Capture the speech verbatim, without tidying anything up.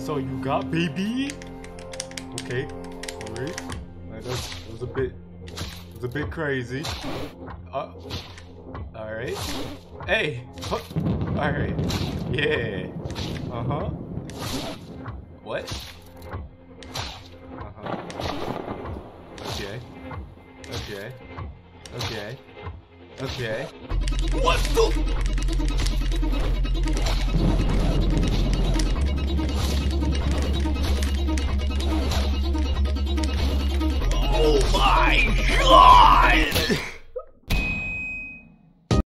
all you got, baby? Okay. Alright. That was, that was a bit... It was a bit crazy. Uh, Alright. Hey! Huh. Alright. Yeah. Uh-huh. What? Uh-huh. Okay. Okay. Okay. Okay. What the?